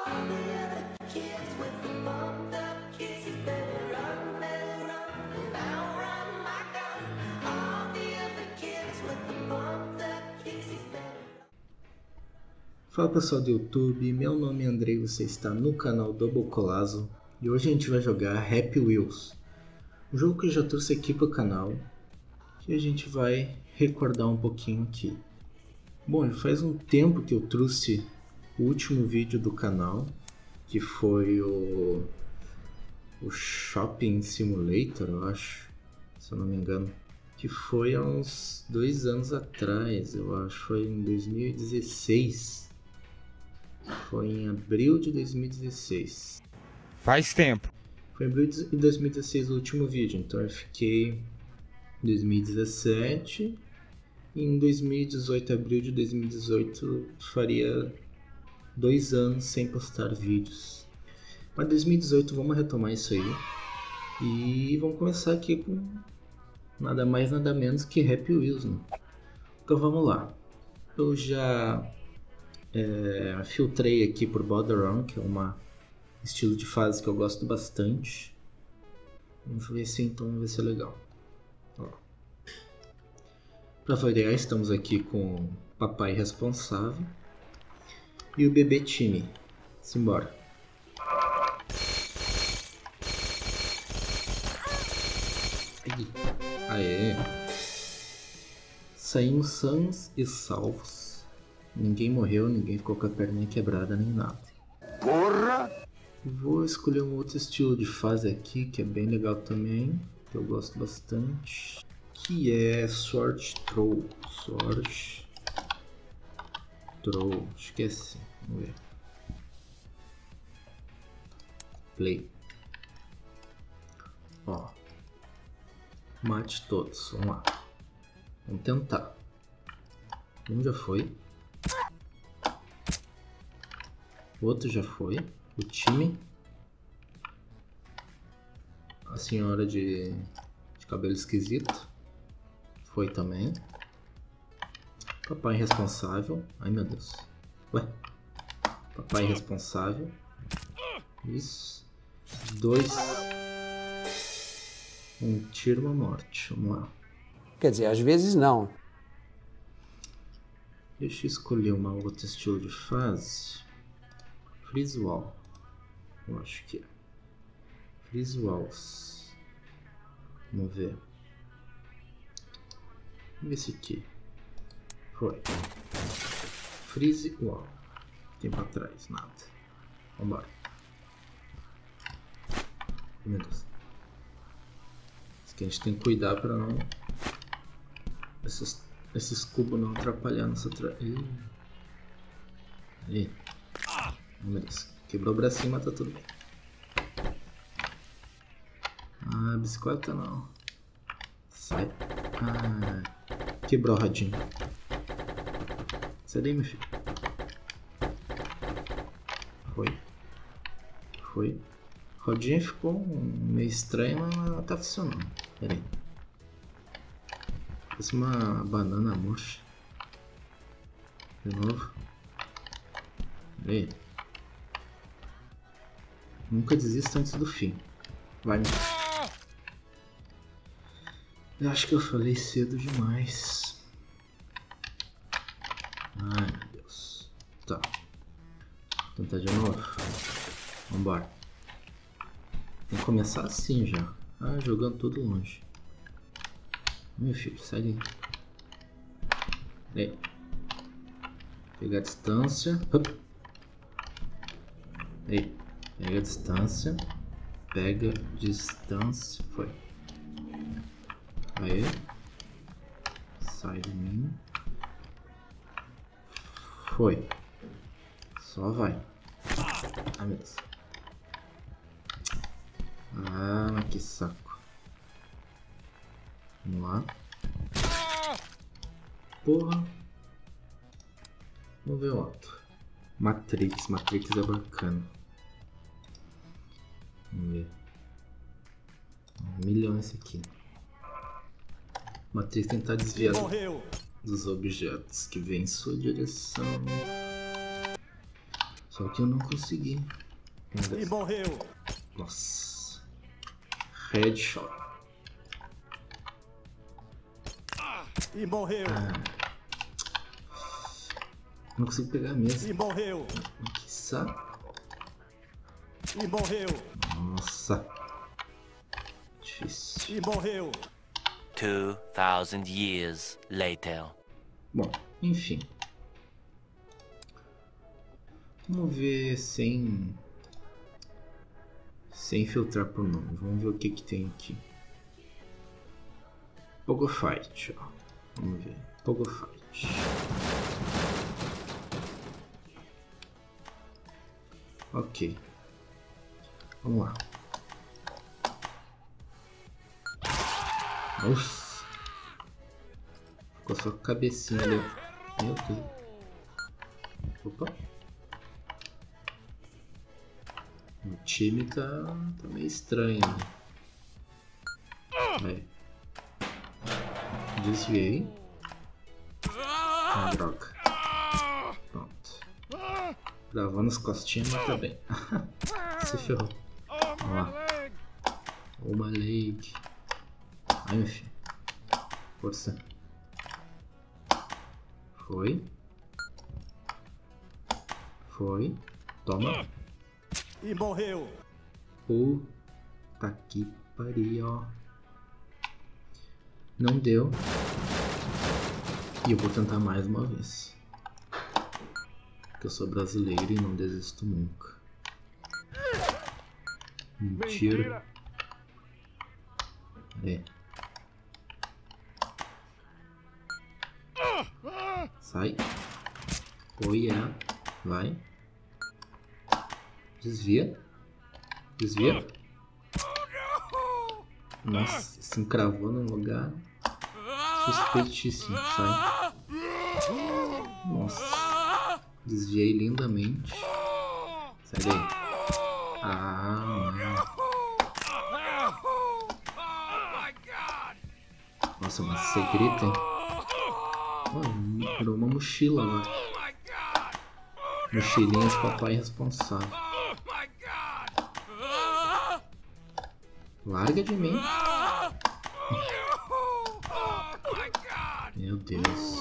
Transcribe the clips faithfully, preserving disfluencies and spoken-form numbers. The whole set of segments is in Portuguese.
Fala pessoal do YouTube, meu nome é Andrei, você está no canal Double Colazo e hoje a gente vai jogar Happy Wheels, um jogo que eu já trouxe aqui para o canal e a gente vai recordar um pouquinho aqui. Bom, já faz um tempo que eu trouxe o último vídeo do canal, que foi o, o Shopping Simulator, eu acho, se eu não me engano, que foi há uns dois anos atrás, eu acho, foi em dois mil e dezesseis. Foi em abril de dois mil e dezesseis. Faz tempo. Foi em abril de dois mil e dezesseis o último vídeo, então eu fiquei em dois mil e dezessete e em dois mil e dezoito, abril de dois mil e dezoito, faria dois anos sem postar vídeos. Mas dois mil e dezoito vamos retomar isso aí e vamos começar aqui com nada mais nada menos que Happy Wheels, né? Então vamos lá. Eu já É, filtrei aqui por Border Run, que é um estilo de fase que eu gosto bastante. Vamos ver se então vai ser legal. Para variar, estamos aqui com o papai responsável e o bebê time. Simbora. Aê! Saímos sãos e salvos. Ninguém morreu, ninguém ficou com a perninha quebrada nem nada. Porra! Vou escolher um outro estilo de fase aqui que é bem legal também, que eu gosto bastante, que é Sword Throw. Sword Throw, acho que é assim, vamos ver. Play. Ó, mate todos, vamos lá. Vamos tentar. Um já foi. O outro já foi. O time. A senhora de, de cabelo esquisito. Foi também. Papai responsável. Ai meu Deus. Ué. Papai responsável. Isso. Dois. Um tiro, uma morte. Vamos lá. Quer dizer, às vezes não. Deixa eu escolher uma outra estilo de fase. Freeze Wall. Eu acho que é. Freeze Walls. Vamos ver. Vamos ver esse aqui. Foi. Freeze Wall. Tem pra trás, nada. Vambora. Meu Deus. Isso aqui a gente tem que cuidar pra não... Esses, esses cubos não atrapalhar nossa tra... Ih. Ih. Meu Deus. Quebrou o bracinho, mas tá tudo bem. Ah, bicicleta não. Sai. Ah, quebrou a rodinha. Sai daí, meu filho. Foi. Foi. A rodinha ficou meio estranha, mas ela tá funcionando. Pera aí. Parece uma banana murcha. De novo. Pera aí. Nunca desista antes do fim. Vai, meu. Eu acho que eu falei cedo demais. Ai, meu Deus. Tá. Vou tentar de novo. Vambora. Tem que começar assim já. Ah, jogando tudo longe. Meu filho, sai daí. Aí. Pegar a distância. Hup. Aí. Pega a distância. Pega distância. Foi. Aí. Sai de mim. Foi. Só vai. Ah, meu Deus. Ah, que saco. Vamos lá. Porra. Vamos ver o outro. Matrix. Matrix é bacana. Vamos ver. Um milhão esse aqui. Matrix tentar desviar dos objetos que vêm em sua direção. Só Só que eu não consegui. E morreu. Nossa. Headshot. E morreu. Ah. Não consigo pegar mesmo. E morreu. Que saco. E morreu. Nossa. Difícil. E morreu. Two thousand years later. Bom, enfim. Vamos ver sem... Sem filtrar por nome. Vamos ver o que que tem aqui. Pogo Fight, ó. Vamos ver. Pogo Fight. Ok. Vamos lá. Nossa. Ficou só a cabecinha ali. Meu Deus. Opa. O time tá, tá meio estranho, né? Aí. Desviei. Ah, droga. Pronto. Gravando as costinhas, mas tá bem. Se ferrou. Vamos lá. Uma leg. Ai, meu filho. Força. Foi. Foi. Toma. E morreu. Puta que pariu. Não deu. E eu vou tentar mais uma vez. Porque eu sou brasileiro e não desisto nunca. Mentira. É. Sai. Oi, é. Vai. Desvia. Desvia. Nossa, se encravou no lugar suspeitíssimo. Sai. Nossa. Desviei lindamente. Sai daí. Ah, não. Nossa, mas você grita, hein? Oh, virou uma mochila lá. Mochilinha de papai responsável. Larga de mim. Meu Deus.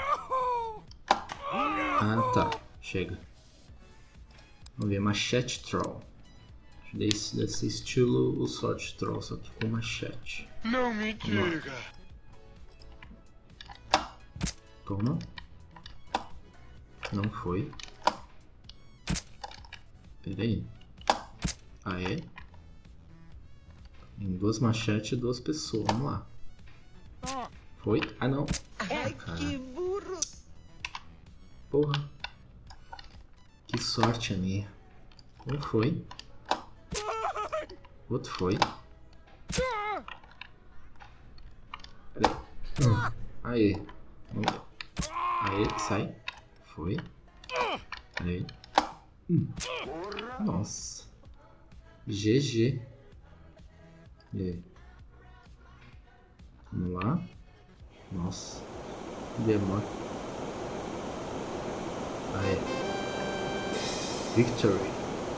Ah, tá. Chega. Vamos ver. Machete Troll. Desse, desse estilo o Sword Troll, só que com machete. Não me diga. Toma. Não foi. Pera aí. Aê. Em duas machetes e duas pessoas. Vamos lá. Foi? Ah, não. Ai, que burro. Porra. Que sorte a minha. Um foi. Outro foi. Pera aí. Aê. Vamos ver. Aê, sai. Foi. Aê. Hum. Nossa. G G. E aí? Vamos lá. Nossa. Demora. Aê. Victory.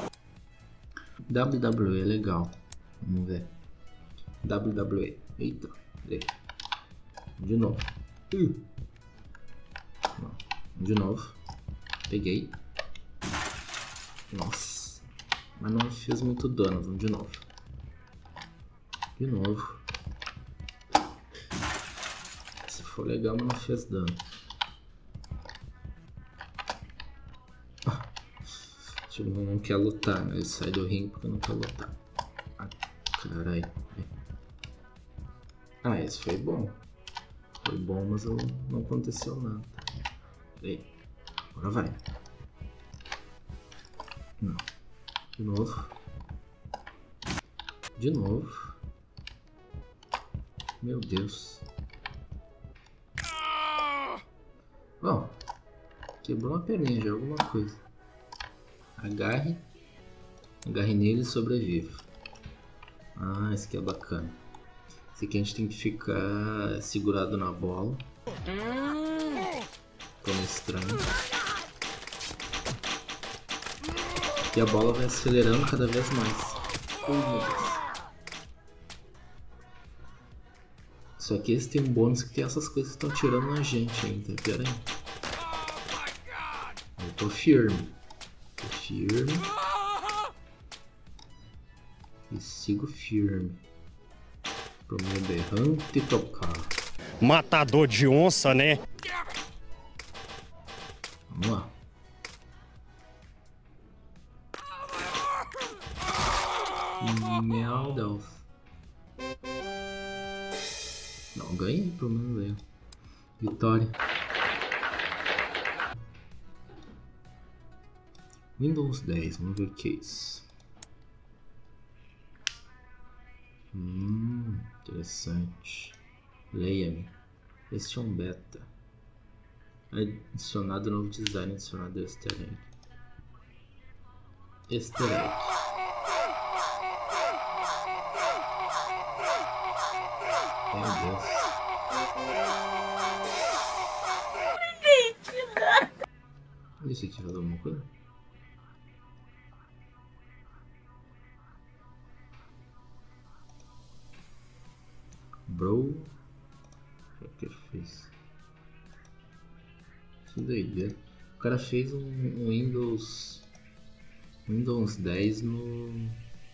W W E é legal. Vamos ver. W W E. Eita. Aí. De novo. Uh. De novo. Peguei. Nossa. Mas não fez muito dano. Vamos de novo. De novo. Se for legal, mas não fez dano. Tipo, não quer lutar, né? Ele sai do ringue porque não quer lutar. Ah, caralho. Ah, esse foi bom. Foi bom, mas eu, não aconteceu nada. Peraí. Agora vai. Não. De novo. De novo. Meu Deus. Bom. Quebrou uma perninha já, alguma coisa. Agarre. Agarre nele e sobreviva. Ah, esse aqui é bacana. Esse aqui a gente tem que ficar segurado na bola. Como estranho. E a bola vai acelerando cada vez mais. Oh, meu Deus. Só que esse tem um bônus que tem essas coisas que estão tirando na gente ainda. Pera aí. Eu tô firme. Tô firme. E sigo firme. Pro meu berrante tocar. Matador de onça, né? Vamos lá. Meu Deus. Não, ganhei pelo menos aí. Vitória. Windows dez, vamos ver o que é isso. Hum, interessante. Leia-me. Este é um beta. Adicionado novo design, adicionado easter egg. Easter egg. Meu Deus. Isso aqui faz alguma coisa? Bro. O que é que ele fez? Que doideira. O cara fez um, um Windows Windows dez no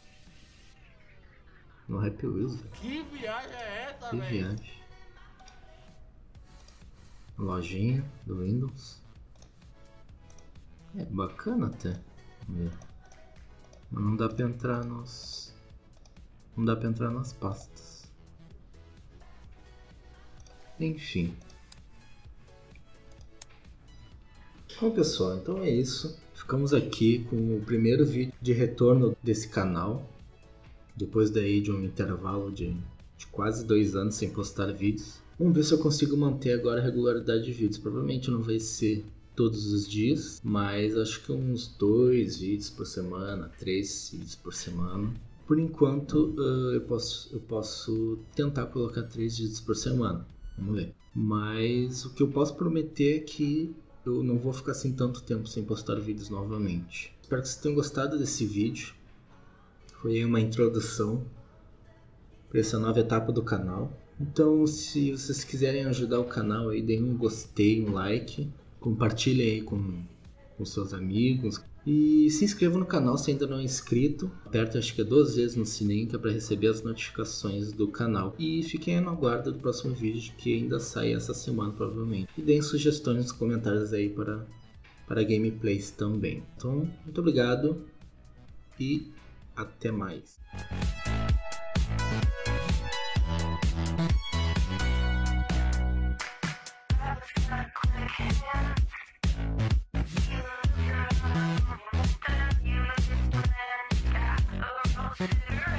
no Happy Wheels. Que viagem é essa, Que velho? viagem. Lojinha do Windows. É bacana até. Vamos ver. Mas não dá pra entrar nos. Não dá pra entrar nas pastas. Enfim. Bom pessoal, então é isso. Ficamos aqui com o primeiro vídeo de retorno desse canal. Depois daí de um intervalo de, de quase dois anos sem postar vídeos. Vamos ver se eu consigo manter agora a regularidade de vídeos. Provavelmente não vai ser todos os dias, mas acho que uns dois vídeos por semana, três vídeos por semana. Por enquanto uh, eu, posso, eu posso tentar colocar três vídeos por semana. Vamos ver. Mas o que eu posso prometer é que eu não vou ficar assim tanto tempo sem postar vídeos novamente. Espero que vocês tenham gostado desse vídeo. Foi uma introdução para essa nova etapa do canal. Então, se vocês quiserem ajudar o canal aí, deem um gostei, um like, compartilhem aí com, com seus amigos e se inscrevam no canal se ainda não é inscrito. Aperte acho que é duas vezes no sininho que é para receber as notificações do canal. E fiquem aí no aguardo do próximo vídeo que ainda sai essa semana provavelmente. E deem sugestões nos comentários aí para, para gameplays também. Então, muito obrigado e até mais. Yeah.